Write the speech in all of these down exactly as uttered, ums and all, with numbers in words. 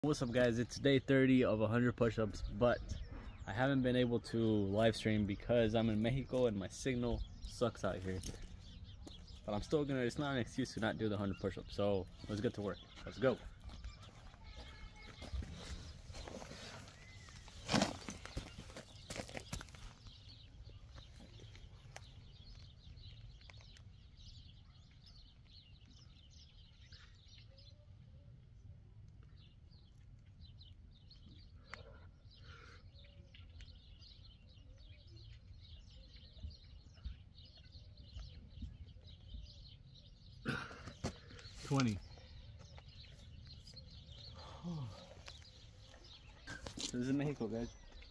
What's up guys, it's day thirty of one hundred push-ups, but I haven't been able to live stream because I'm in Mexico and my signal sucks out here. But I'm still gonna, it's not an excuse to not do the one hundred push-ups, so let's get to work. Let's go. twenty. This is Mexico, guys.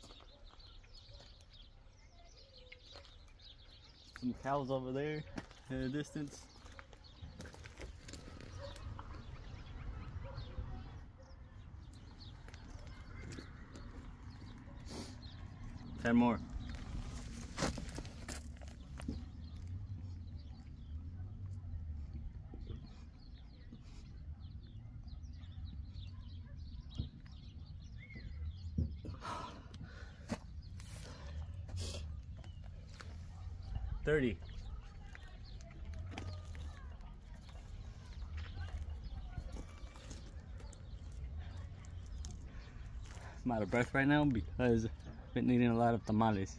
Some cows over there in the distance. Ten more. thirty. I'm out of breath right now because I've been eating a lot of tamales.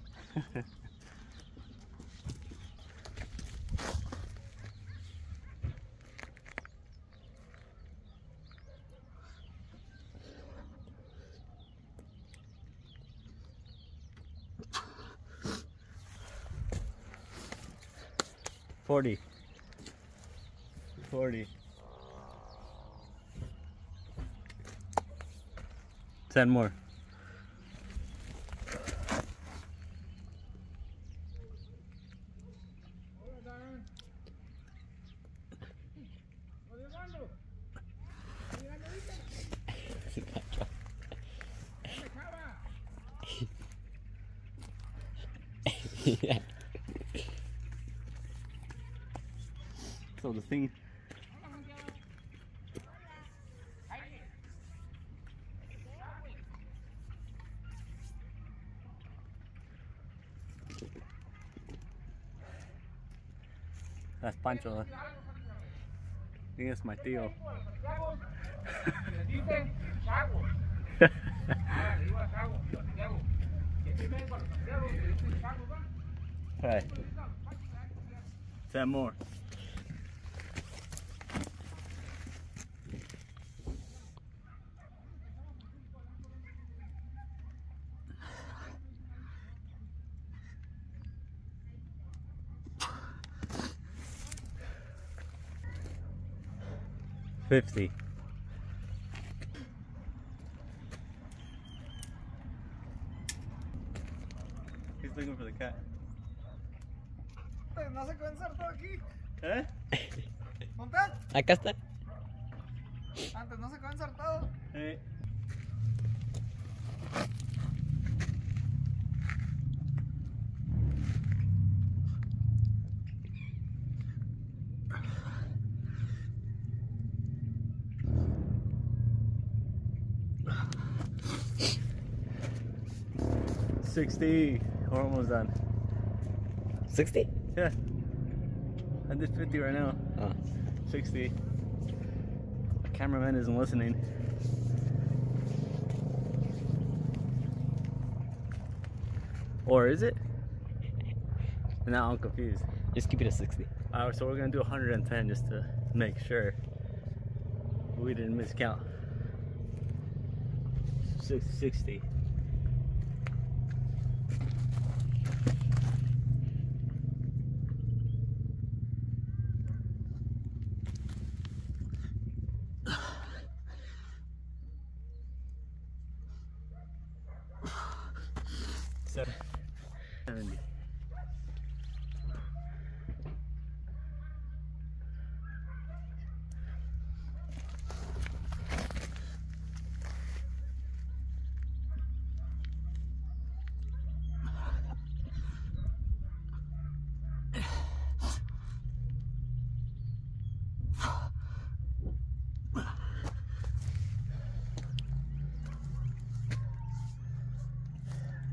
forty. forty. ten more. Yeah. So the thing that's Pancho. I think it's my tío. Alright. Ten more. fifty. He's looking for the cat. No se puede ensartar aquí. ¿Eh? ¿Dónde? Acá está. Antes no se quedó ensartado. Eh. sixty. We're almost done. sixty? Yeah. I did fifty right now. Oh. sixty. The cameraman isn't listening. Or is it? Now I'm confused. Just keep it at sixty. Alright, so we're gonna do one hundred ten just to make sure we didn't miscount. sixty. seventy.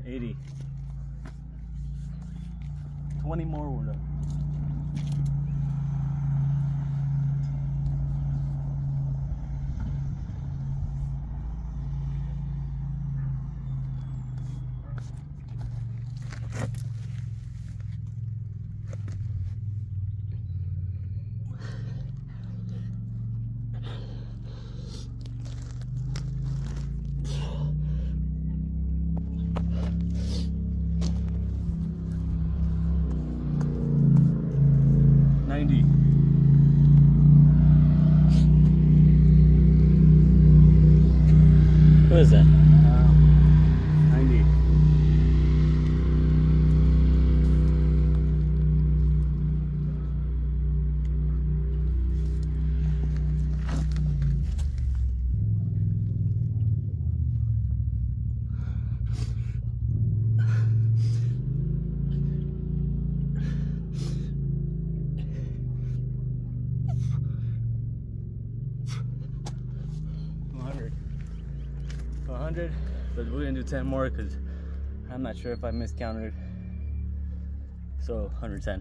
eighty. twenty more, we're done. ninety. Who is that? Uh, ninety. one hundred, but we're gonna do ten more because I'm not sure if I miscounted. So one hundred ten.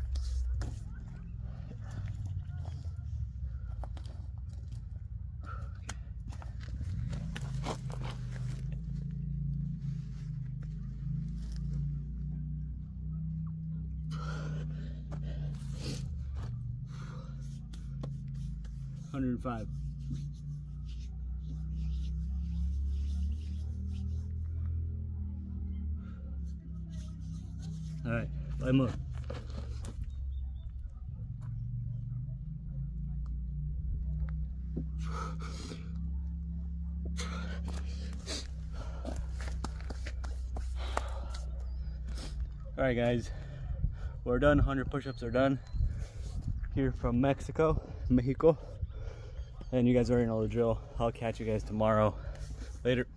one hundred five. All right, five more. All right, guys, we're done. one hundred push-ups are done. Here from Mexico, Mexico. And you guys already know the drill. I'll catch you guys tomorrow. Later.